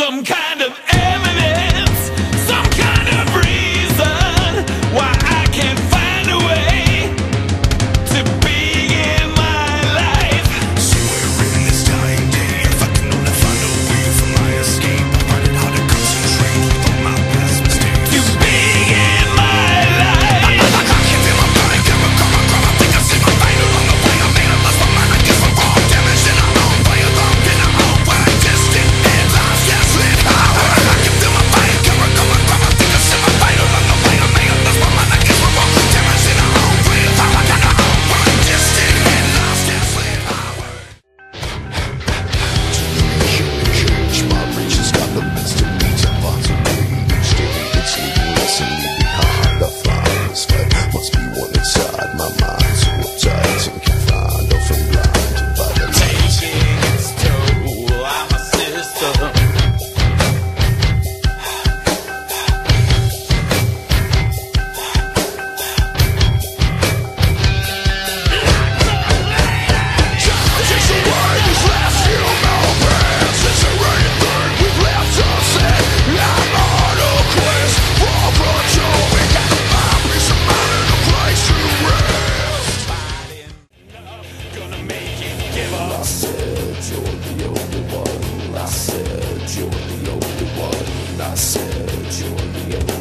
some kind of evidence, some kind of reason why I can't find a way to begin my life. Somewhere in this dying day, if I can only find a way for my escape, I find it hard to concentrate with all my past mistakes. To begin my life. I can't feel my body, can't recover, I think I see my fate along the way. I made it lost my mind, I guess we're all damaged in our own way, alone in our own way. Distant and lost, yes, lit power. I can feel my body, can't recover, I think I see my fate along the way. I made it lost my mind, I guess we're all damaged in our own way, alone in our own way. Distant and lost, yes, lit power. My reach has got the best of me, to find some each day. It's leaving less and me behind. I find this fight must be one inside my mind, so uptight and confined, often blinded by the lights. Taking its toll on my system. Takes away these last few moments. It's a rainy thing we've left unsaid. I'm on a quest for control. We got to find peace of mind and a place to rest. Gonna make it give up. I said you're the only one. I said you're the only one. I said you're the only one.